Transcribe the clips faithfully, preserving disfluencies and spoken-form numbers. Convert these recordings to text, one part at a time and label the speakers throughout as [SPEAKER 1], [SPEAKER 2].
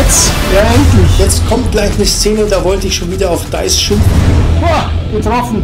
[SPEAKER 1] jetzt! Ja, endlich! Jetzt kommt gleich eine Szene, da wollte ich schon wieder auf DICE schimpfen. Boah, getroffen!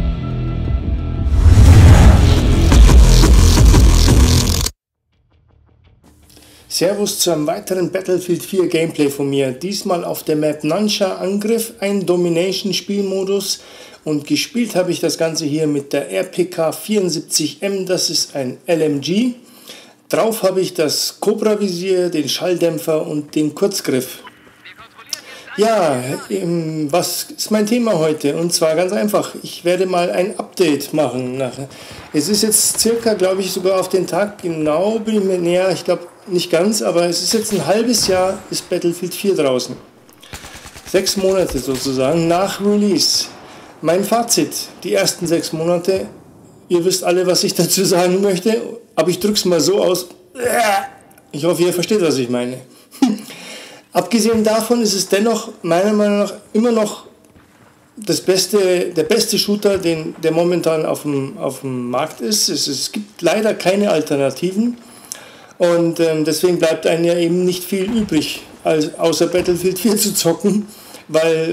[SPEAKER 1] Servus zu einem weiteren Battlefield vier Gameplay von mir. Diesmal auf der Map Nansha Angriff, ein Domination-Spielmodus. Und gespielt habe ich das Ganze hier mit der R P K vierundsiebzig M, das ist ein L M G. Drauf habe ich das Cobra-Visier, den Schalldämpfer und den Kurzgriff. Ja, was ist mein Thema heute? Und zwar ganz einfach, ich werde mal ein Update machen. Es ist jetzt circa, glaube ich, sogar auf den Tag genau, bin ich mir näher, ich glaube nicht ganz, aber es ist jetzt ein halbes Jahr, ist Battlefield vier draußen. Sechs Monate sozusagen nach Release. Mein Fazit, die ersten sechs Monate, ihr wisst alle, was ich dazu sagen möchte, aber ich drücke es mal so aus. Ich hoffe, ihr versteht, was ich meine. Abgesehen davon ist es dennoch meiner Meinung nach immer noch das beste, der beste Shooter, den, der momentan auf dem, auf dem Markt ist. Es, es gibt leider keine Alternativen und ähm, deswegen bleibt einem ja eben nicht viel übrig, als, außer Battlefield vier zu zocken, weil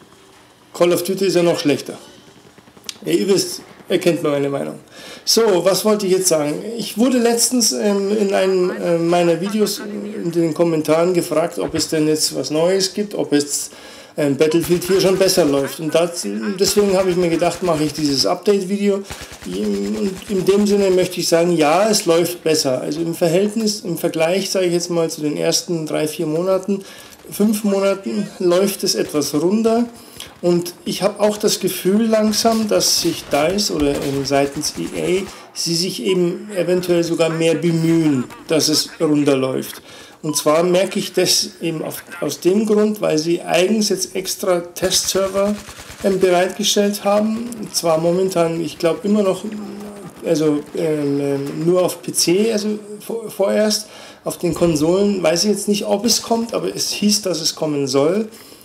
[SPEAKER 1] Call of Duty ist ja noch schlechter. Ja, ihr wisst, ihr kennt meine Meinung. So, was wollte ich jetzt sagen? Ich wurde letztens ähm, in einem äh, meiner Videos in den Kommentaren gefragt, ob es denn jetzt was Neues gibt, ob jetzt ähm, Battlefield vier schon besser läuft. Und das, deswegen habe ich mir gedacht, mache ich dieses Update-Video. Und in dem Sinne möchte ich sagen, ja, es läuft besser. Also im Verhältnis, im Vergleich, sage ich jetzt mal, zu den ersten drei, vier Monaten, fünf Monaten läuft es etwas runder. Und ich habe auch das Gefühl langsam, dass sich DICE oder ähm, seitens E A, sie sich eben eventuell sogar mehr bemühen, dass es runterläuft. Und zwar merke ich das eben auf, aus dem Grund, weil sie eigens jetzt extra Testserver ähm, bereitgestellt haben. Und zwar momentan, ich glaube immer noch, also ähm, nur auf P C, also vorerst. Auf den Konsolen weiß ich jetzt nicht, ob es kommt, aber es hieß, dass es kommen soll.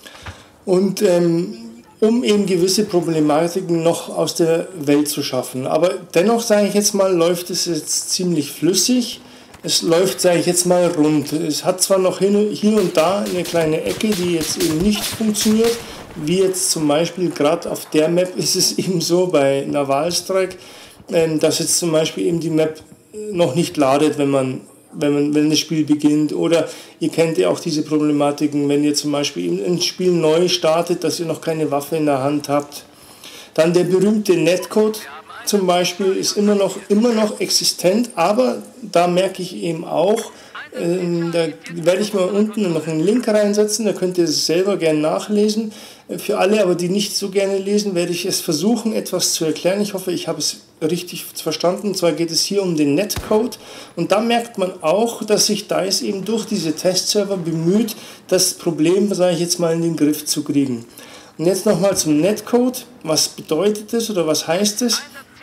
[SPEAKER 1] Und ähm, um eben gewisse Problematiken noch aus der Welt zu schaffen. Aber dennoch, sage ich jetzt mal, läuft es jetzt ziemlich flüssig. Es läuft, sage ich jetzt mal, rund. Es hat zwar noch hin, hier und da eine kleine Ecke, die jetzt eben nicht funktioniert, wie jetzt zum Beispiel gerade auf der Map ist es eben so bei Naval Strike, ähm, dass jetzt zum Beispiel eben die Map noch nicht ladet, wenn man Wenn, man, wenn das Spiel beginnt, oder ihr kennt ja auch diese Problematiken, wenn ihr zum Beispiel ein Spiel neu startet, dass ihr noch keine Waffe in der Hand habt. Dann der berühmte Netcode zum Beispiel ist immer noch, immer noch existent, aber da merke ich eben auch, äh, da werde ich mal unten noch einen Link reinsetzen, da könnt ihr es selber gerne nachlesen. Für alle, aber die nicht so gerne lesen, werde ich es versuchen, etwas zu erklären. Ich hoffe, ich habe es richtig verstanden. Und zwar geht es hier um den Netcode. Und da merkt man auch, dass sich DICE eben durch diese Testserver bemüht, das Problem, sage ich jetzt mal, in den Griff zu kriegen. Und jetzt nochmal zum Netcode. Was bedeutet das oder was heißt es?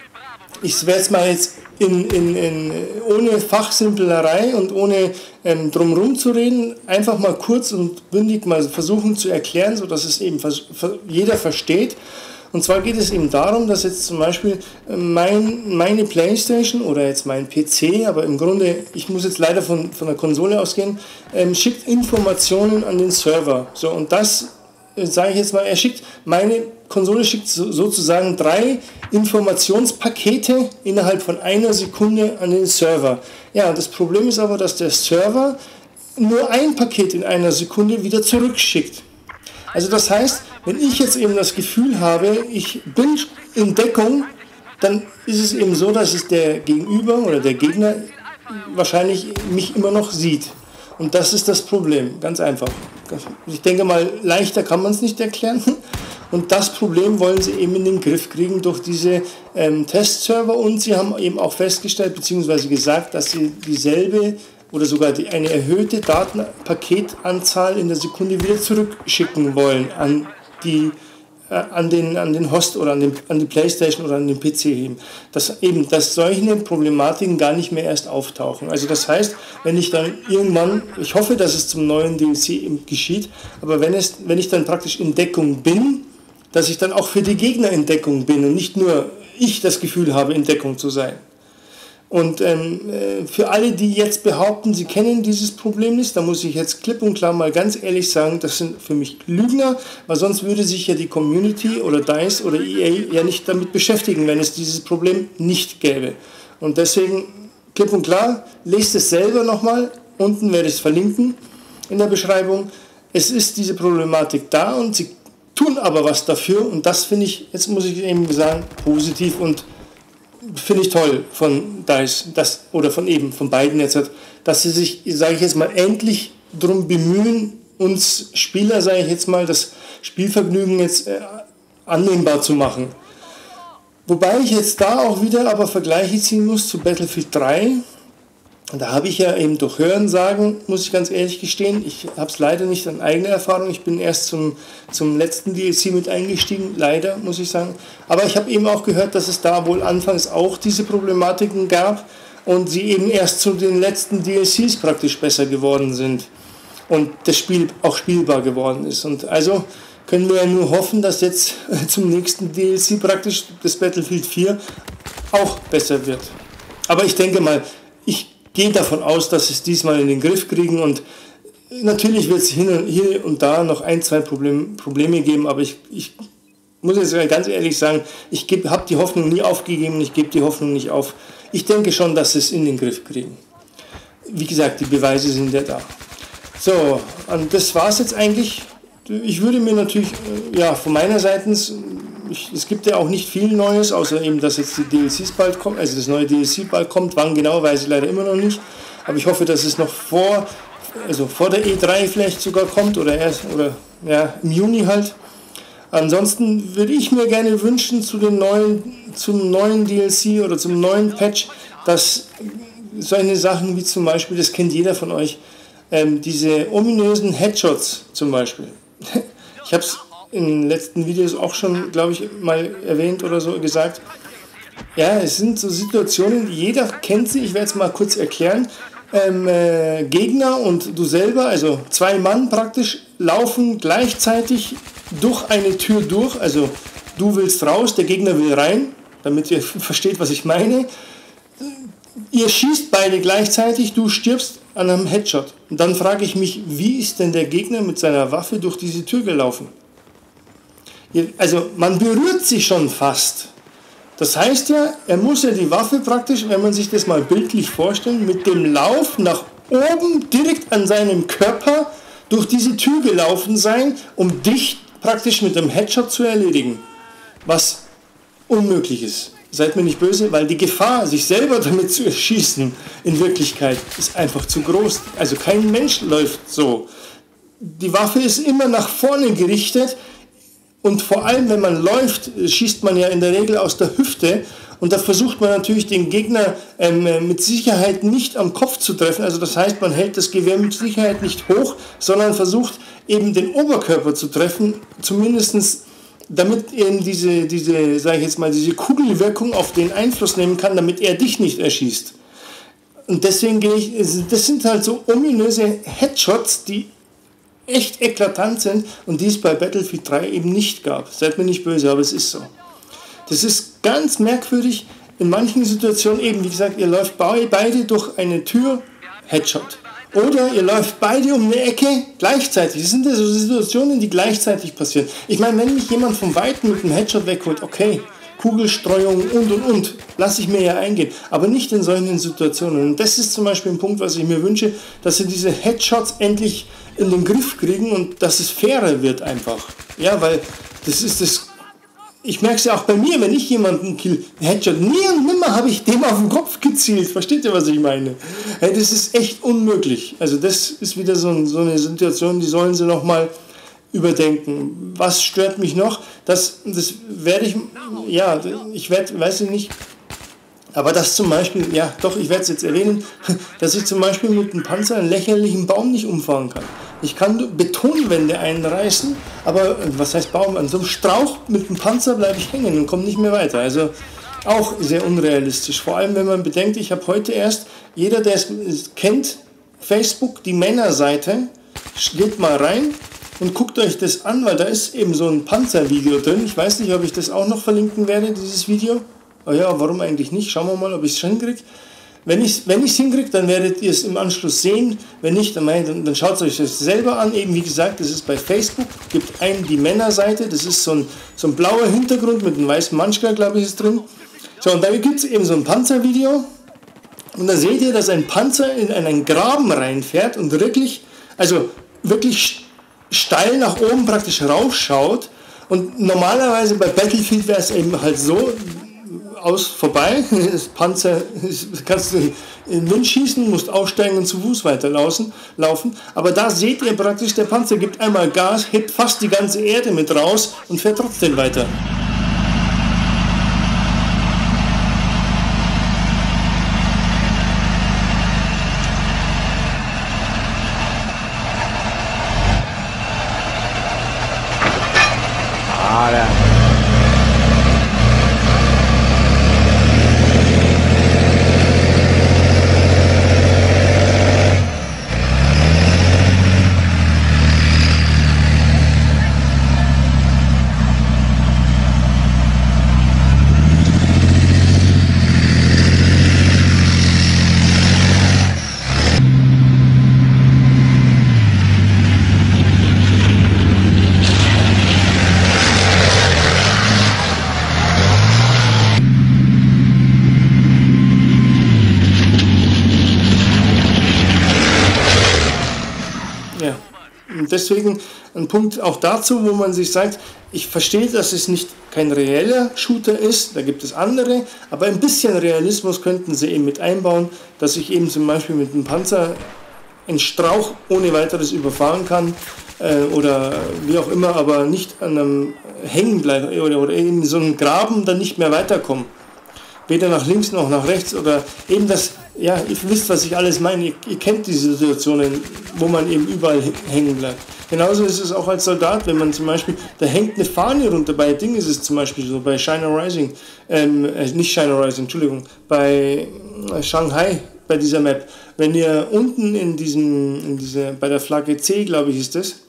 [SPEAKER 1] Ich werde es mal jetzt in, in, in, ohne Fachsimplerei und ohne ähm, drumherum zu reden, einfach mal kurz und bündig mal versuchen zu erklären, sodass es eben jeder versteht. Und zwar geht es eben darum, dass jetzt zum Beispiel mein, meine Playstation oder jetzt mein P C, aber im Grunde, ich muss jetzt leider von, von der Konsole ausgehen, ähm, schickt Informationen an den Server. So, und das sage ich jetzt mal, er schickt, meine Konsole schickt so, sozusagen drei Informationspakete innerhalb von einer Sekunde an den Server. Ja, das Problem ist aber, dass der Server nur ein Paket in einer Sekunde wieder zurückschickt. Also das heißt, wenn ich jetzt eben das Gefühl habe, ich bin in Deckung, dann ist es eben so, dass es der Gegenüber oder der Gegner wahrscheinlich mich immer noch sieht. Und das ist das Problem, ganz einfach. Ich denke mal, leichter kann man es nicht erklären. Und das Problem wollen sie eben in den Griff kriegen durch diese ähm, Testserver. Und sie haben eben auch festgestellt bzw. gesagt, dass sie dieselbe oder sogar die, eine erhöhte Datenpaketanzahl in der Sekunde wieder zurückschicken wollen an die an den, an den Host oder an, den, an die Playstation oder an den P C eben. Dass eben, dass solche Problematiken gar nicht mehr erst auftauchen. Also das heißt, wenn ich dann irgendwann, ich hoffe, dass es zum neuen D L C eben geschieht, aber wenn, es, wenn ich dann praktisch in Deckung bin, dass ich dann auch für die Gegner in Deckung bin und nicht nur ich das Gefühl habe, in Deckung zu sein. Und ähm, für alle, die jetzt behaupten, sie kennen dieses Problem nicht, da muss ich jetzt klipp und klar mal ganz ehrlich sagen, das sind für mich Lügner, weil sonst würde sich ja die Community oder DICE oder E A ja nicht damit beschäftigen, wenn es dieses Problem nicht gäbe. Und deswegen klipp und klar, lest es selber nochmal, unten werde ich es verlinken in der Beschreibung. Es ist diese Problematik da und sie tun aber was dafür und das finde ich, jetzt muss ich eben sagen, positiv und finde ich toll von DICE, das, oder von eben, von beiden jetzt, dass sie sich, sage ich jetzt mal, endlich darum bemühen, uns Spieler, sage ich jetzt mal, das Spielvergnügen jetzt äh, annehmbar zu machen. Wobei ich jetzt da auch wieder aber Vergleiche ziehen muss zu Battlefield drei. Da habe ich ja eben durch Hörensagen, muss ich ganz ehrlich gestehen, ich habe es leider nicht an eigener Erfahrung, ich bin erst zum, zum letzten D L C mit eingestiegen, leider, muss ich sagen. Aber ich habe eben auch gehört, dass es da wohl anfangs auch diese Problematiken gab und sie eben erst zu den letzten D L Cs praktisch besser geworden sind und das Spiel auch spielbar geworden ist. Und also können wir ja nur hoffen, dass jetzt zum nächsten D L C praktisch das Battlefield vier auch besser wird. Aber ich denke mal, ich gehe davon aus, dass sie es diesmal in den Griff kriegen und natürlich wird es hier und da noch ein, zwei Problem, Probleme geben, aber ich, ich muss jetzt ganz ehrlich sagen, ich habe die Hoffnung nie aufgegeben, ich gebe die Hoffnung nicht auf. Ich denke schon, dass sie es in den Griff kriegen. Wie gesagt, die Beweise sind ja da. So, und das war es jetzt eigentlich. Ich würde mir natürlich, ja, von meiner Seite, ich, es gibt ja auch nicht viel Neues, außer eben, dass jetzt die D L Cs bald kommen, also das neue D L C bald kommt. Wann genau, weiß ich leider immer noch nicht. Aber ich hoffe, dass es noch vor, also vor der E drei vielleicht sogar kommt oder erst, oder ja, im Juni halt. Ansonsten würde ich mir gerne wünschen zu den neuen, zum neuen D L C oder zum neuen Patch, dass solche Sachen wie zum Beispiel, das kennt jeder von euch, ähm, diese ominösen Headshots zum Beispiel. Ich habe es in den letzten Videos auch schon, glaube ich, mal erwähnt oder so gesagt. Ja, es sind so Situationen, jeder kennt sie, ich werde es mal kurz erklären. Ähm, äh, Gegner und du selber, also zwei Mann praktisch, laufen gleichzeitig durch eine Tür durch. Also du willst raus, der Gegner will rein, damit ihr versteht, was ich meine. Ihr schießt beide gleichzeitig, du stirbst an einem Headshot. Und dann frage ich mich, wie ist denn der Gegner mit seiner Waffe durch diese Tür gelaufen? Also man berührt sich schon fast. Das heißt ja, er muss ja die Waffe praktisch, wenn man sich das mal bildlich vorstellt, mit dem Lauf nach oben direkt an seinem Körper durch diese Tür gelaufen sein, um dich praktisch mit dem Headshot zu erledigen. Was unmöglich ist. Seid mir nicht böse, weil die Gefahr, sich selber damit zu erschießen, in Wirklichkeit ist einfach zu groß. Also kein Mensch läuft so. Die Waffe ist immer nach vorne gerichtet und vor allem, wenn man läuft, schießt man ja in der Regel aus der Hüfte und da versucht man natürlich den Gegner ähm, mit Sicherheit nicht am Kopf zu treffen. Also das heißt, man hält das Gewehr mit Sicherheit nicht hoch, sondern versucht eben den Oberkörper zu treffen, zumindestens damit eben diese, diese, sage ich jetzt mal, diese Kugelwirkung auf den Einfluss nehmen kann, damit er dich nicht erschießt. Und deswegen gehe ich, das sind halt so ominöse Headshots, die echt eklatant sind und die es bei Battlefield drei eben nicht gab. Seid mir nicht böse, aber es ist so. Das ist ganz merkwürdig. In manchen Situationen eben, wie gesagt, ihr läuft beide durch eine Tür, Headshot. Oder ihr läuft beide um eine Ecke gleichzeitig. Das sind ja so Situationen, die gleichzeitig passieren. Ich meine, wenn mich jemand von Weitem mit einem Headshot wegholt, okay, Kugelstreuung und und und, lasse ich mir ja eingehen. Aber nicht in solchen Situationen. Und das ist zum Beispiel ein Punkt, was ich mir wünsche, dass sie diese Headshots endlich in den Griff kriegen und dass es fairer wird einfach. Ja, weil das ist das. Ich merke es ja auch bei mir, wenn ich jemanden kill, Headshot, nie und nimmer habe ich dem auf den Kopf gezielt. Versteht ihr, was ich meine? Hey, das ist echt unmöglich. Also das ist wieder so, ein, so eine Situation, die sollen sie nochmal überdenken. Was stört mich noch? Das, das werde ich, ja, ich werde, weiß ich nicht, aber das zum Beispiel, ja doch, ich werde es jetzt erwähnen, dass ich zum Beispiel mit einem Panzer einen lächerlichen Baum nicht umfahren kann. Ich kann Betonwände einreißen, aber was heißt Baum? An so einem Strauch mit dem Panzer bleibe ich hängen und komme nicht mehr weiter. Also auch sehr unrealistisch. Vor allem, wenn man bedenkt, ich habe heute erst, jeder, der es kennt, Facebook, die Männerseite, geht mal rein und guckt euch das an, weil da ist eben so ein Panzervideo drin. Ich weiß nicht, ob ich das auch noch verlinken werde, dieses Video. Oh ja, warum eigentlich nicht? Schauen wir mal, ob ich es hinkriege. Wenn ich es wenn hinkriege, dann werdet ihr es im Anschluss sehen. Wenn nicht, dann, dann, dann schaut es euch das selber an. Eben wie gesagt, das ist bei Facebook. Gibt einen die Männerseite. Das ist so ein, so ein blauer Hintergrund mit einem weißen Manschka, glaube ich, ist drin. So, und da gibt es eben so ein Panzervideo. Und da seht ihr, dass ein Panzer in einen Graben reinfährt und wirklich, also wirklich steil nach oben praktisch raufschaut. Und normalerweise bei Battlefield wäre es eben halt so, aus vorbei, das Panzer, kannst du in den Wind schießen, musst aufsteigen und zu Fuß weiterlaufen. Aber da seht ihr praktisch, der Panzer gibt einmal Gas, hebt fast die ganze Erde mit raus und fährt trotzdem weiter.
[SPEAKER 2] Ah, ja.
[SPEAKER 1] Ja, und deswegen ein Punkt auch dazu, wo man sich sagt, ich verstehe, dass es nicht kein reeller Shooter ist, da gibt es andere, aber ein bisschen Realismus könnten sie eben mit einbauen, dass ich eben zum Beispiel mit einem Panzer einen Strauch ohne weiteres überfahren kann äh, oder wie auch immer, aber nicht an einem hängen bleiben oder, oder in so einem Graben dann nicht mehr weiterkommen. Weder nach links noch nach rechts oder eben das, ja, ihr wisst, was ich alles meine, ihr, ihr kennt diese Situationen, wo man eben überall hängen bleibt. Genauso ist es auch als Soldat, wenn man zum Beispiel, da hängt eine Fahne runter, bei Ding ist es zum Beispiel so, bei China Rising, ähm, nicht China Rising, Entschuldigung, bei Shanghai, bei dieser Map, wenn ihr unten in diesem, in dieser, bei der Flagge C, glaube ich, ist das,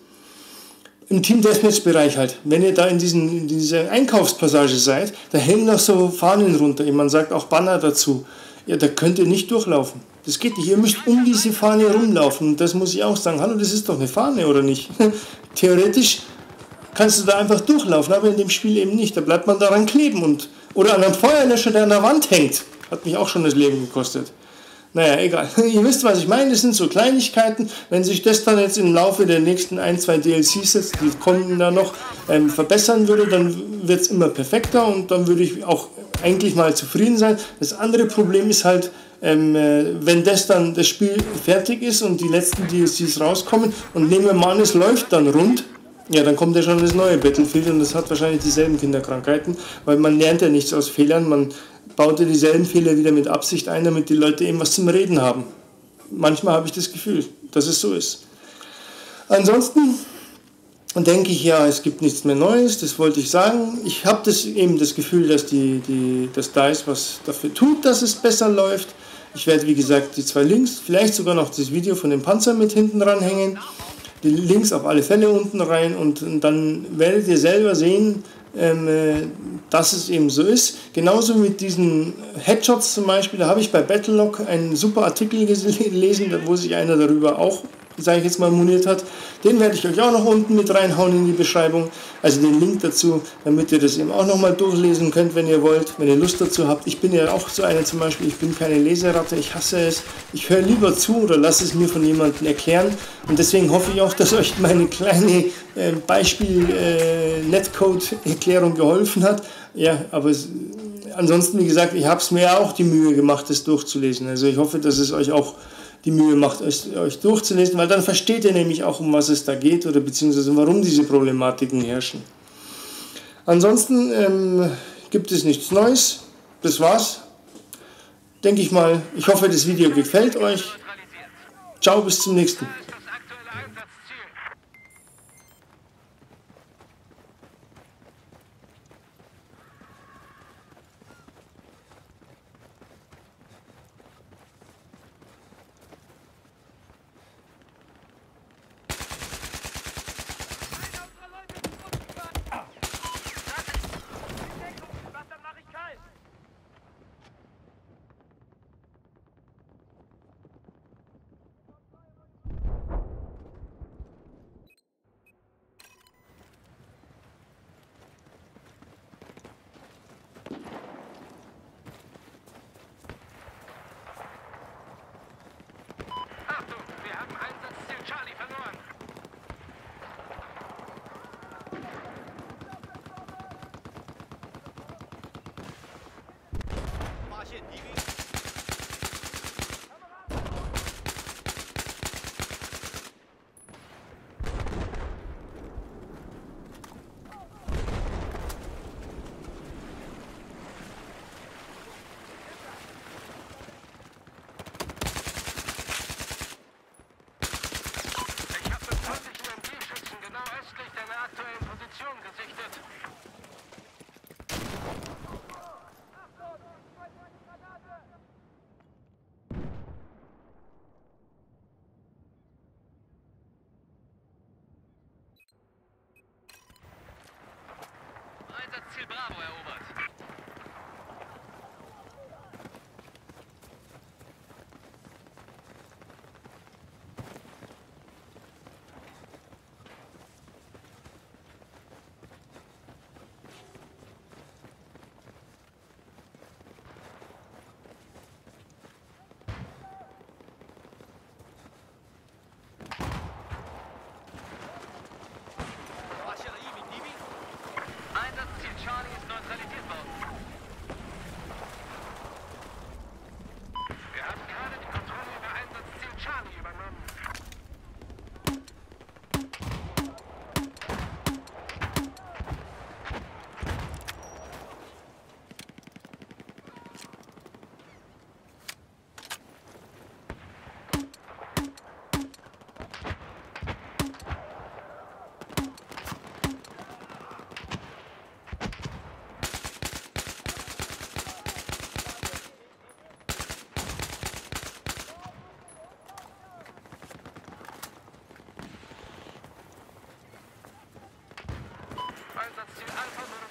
[SPEAKER 1] im Team Deathmatch-Bereich halt, wenn ihr da in, diesen, in dieser Einkaufspassage seid, da hängen noch so Fahnen runter, man sagt auch Banner dazu, ja, da könnt ihr nicht durchlaufen. Das geht nicht, ihr müsst um diese Fahne rumlaufen und das muss ich auch sagen, hallo, das ist doch eine Fahne, oder nicht? Theoretisch kannst du da einfach durchlaufen, aber in dem Spiel eben nicht, da bleibt man daran kleben und, oder an einem Feuerlöscher, der an der Wand hängt, hat mich auch schon das Leben gekostet. Naja, egal. Ihr wisst, was ich meine. Das sind so Kleinigkeiten. Wenn sich das dann jetzt im Laufe der nächsten ein, zwei D L Cs, jetzt, die kommen da noch, ähm, verbessern würde, dann wird es immer perfekter und dann würde ich auch eigentlich mal zufrieden sein. Das andere Problem ist halt, ähm, äh, wenn das dann das Spiel fertig ist und die letzten D L Cs rauskommen und nehmen wir mal an, es läuft dann rund, ja, dann kommt ja schon das neue Battlefield und das hat wahrscheinlich dieselben Kinderkrankheiten, weil man lernt ja nichts aus Fehlern, man baut ja dieselben Fehler wieder mit Absicht ein, damit die Leute eben was zum Reden haben. Manchmal habe ich das Gefühl, dass es so ist. Ansonsten denke ich, ja, es gibt nichts mehr Neues, das wollte ich sagen. Ich habe das eben das Gefühl, dass, die, die, dass D I C E was dafür tut, dass es besser läuft. Ich werde, wie gesagt, die zwei Links, vielleicht sogar noch das Video von dem Panzer mit hinten ranhängen. Die Links auf alle Fälle unten rein und, und dann werdet ihr selber sehen, ähm, dass es eben so ist. Genauso mit diesen Headshots zum Beispiel, da habe ich bei Battlelog einen super Artikel gelesen, wo sich einer darüber auch, sage ich jetzt mal, moniert hat. Den werde ich euch auch noch unten mit reinhauen in die Beschreibung, also den Link dazu, damit ihr das eben auch nochmal durchlesen könnt, wenn ihr wollt, wenn ihr Lust dazu habt. Ich bin ja auch so eine zum Beispiel, ich bin keine Leseratte, ich hasse es, ich höre lieber zu oder lasse es mir von jemandem erklären und deswegen hoffe ich auch, dass euch meine kleine äh, Beispiel-Netcode-Erklärung äh, geholfen hat. Ja, aber es, ansonsten, wie gesagt, ich habe es mir ja auch die Mühe gemacht, das durchzulesen, also ich hoffe, dass es euch auch die Mühe macht, euch, euch durchzulesen, weil dann versteht ihr nämlich auch, um was es da geht oder beziehungsweise warum diese Problematiken herrschen. Ansonsten ähm, gibt es nichts Neues. Das war's. Denke ich mal. Ich hoffe, das Video gefällt euch. Ciao, bis zum nächsten.
[SPEAKER 2] Bravo erobert. Einsatzziel Charlie ist neutralisiert worden. Wir haben gerade die Kontrolle über Einsatzziel Charlie übernommen. Einsatzziel Alpha